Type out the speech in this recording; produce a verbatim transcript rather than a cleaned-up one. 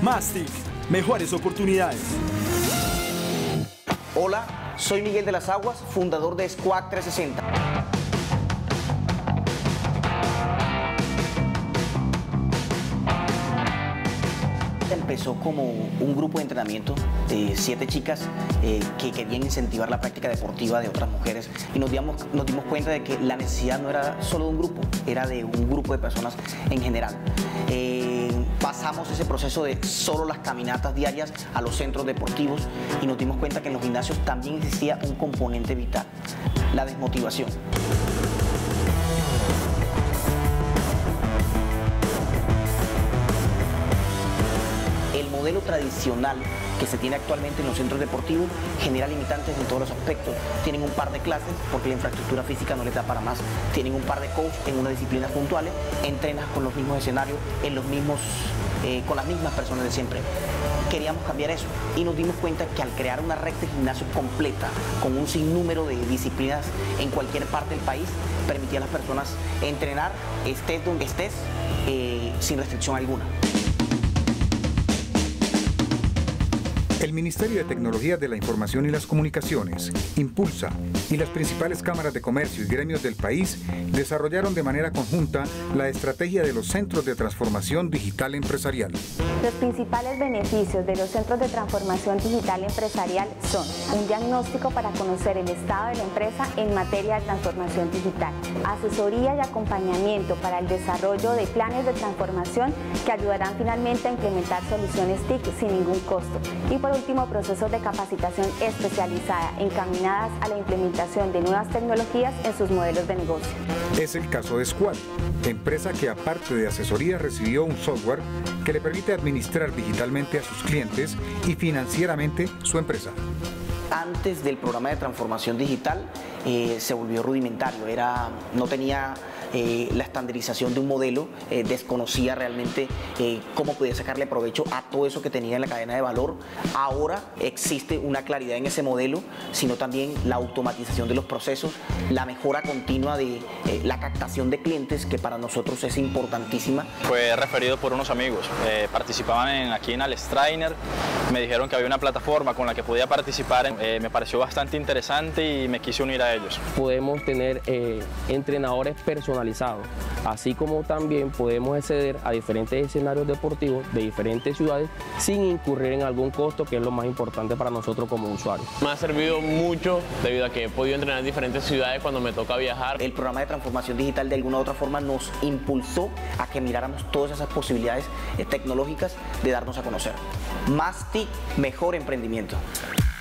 Más T I C, mejores oportunidades. Hola, soy Miguel de las Aguas, fundador de Squawk trescientos sesenta. Empezó como un grupo de entrenamiento de siete chicas eh, que querían incentivar la práctica deportiva de otras mujeres, y nos dimos, nos dimos cuenta de que la necesidad no era solo de un grupo, era de un grupo de personas en general. Eh, pasamos ese proceso de solo las caminatas diarias a los centros deportivos y nos dimos cuenta que en los gimnasios también existía un componente vital: la desmotivación. El modelo tradicional que se tiene actualmente en los centros deportivos genera limitantes en todos los aspectos. Tienen un par de clases porque la infraestructura física no les da para más. Tienen un par de coaches en unas disciplinas puntuales, entrenas con los mismos escenarios, en los mismos, eh, con las mismas personas de siempre. Queríamos cambiar eso y nos dimos cuenta que al crear una red de gimnasio completa con un sinnúmero de disciplinas en cualquier parte del país, permitía a las personas entrenar, estés donde estés, eh, sin restricción alguna. El Ministerio de Tecnología de la Información y las Comunicaciones, Impulsa y las principales cámaras de comercio y gremios del país desarrollaron de manera conjunta la estrategia de los Centros de Transformación Digital Empresarial. Los principales beneficios de los Centros de Transformación Digital Empresarial son un diagnóstico para conocer el estado de la empresa en materia de transformación digital, asesoría y acompañamiento para el desarrollo de planes de transformación que ayudarán finalmente a implementar soluciones T I C sin ningún costo, y por último, procesos de capacitación especializada encaminadas a la implementación de nuevas tecnologías en sus modelos de negocio. Es el caso de Squawk, empresa que aparte de asesoría recibió un software que le permite administrar digitalmente a sus clientes y financieramente su empresa. Antes del programa de transformación digital eh, se volvió rudimentario, era, no tenía eh, la estandarización de un modelo, eh, desconocía realmente eh, cómo podía sacarle provecho a todo eso que tenía en la cadena de valor. Ahora existe una claridad en ese modelo, sino también la automatización de los procesos, la mejora continua de eh, la captación de clientes, que para nosotros es importantísima. Fue referido por unos amigos, eh, participaban en, aquí en Alex Trainer, me dijeron que había una plataforma con la que podía participar, eh, me pareció bastante interesante y me quise unir a ellos. Podemos tener eh, entrenadores personalizados, así como también podemos acceder a diferentes escenarios deportivos de diferentes ciudades sin incurrir en algún costo, que es lo más importante para nosotros como usuarios. Me ha servido mucho debido a que he podido entrenar en diferentes ciudades cuando me toca viajar. El programa de transformación digital de alguna u otra forma nos impulsó a que miráramos todas esas posibilidades eh, tecnológicas de darnos a conocer. Más T I C, mejor emprendimiento.